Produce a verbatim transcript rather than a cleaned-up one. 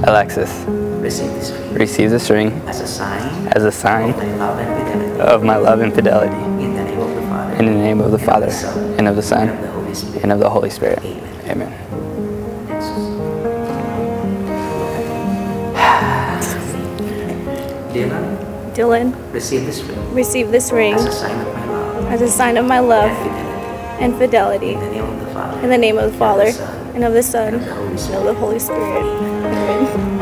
Alexus, receive this ring receive this ring as a sign as a sign of my love and fidelity. of my love and fidelity. In the name of the Father, In the name of the Father, and of the Son, and of the Holy Spirit. and of the Holy Spirit. Amen. Amen. Dylan, Dylan, receive this ring receive this ring as a sign of my love as a sign of my love and fidelity. and fidelity. In the name of the Father, In the name of the Father, and of the Son, and of the Son, and of the Holy and of the Holy Spirit. Amen.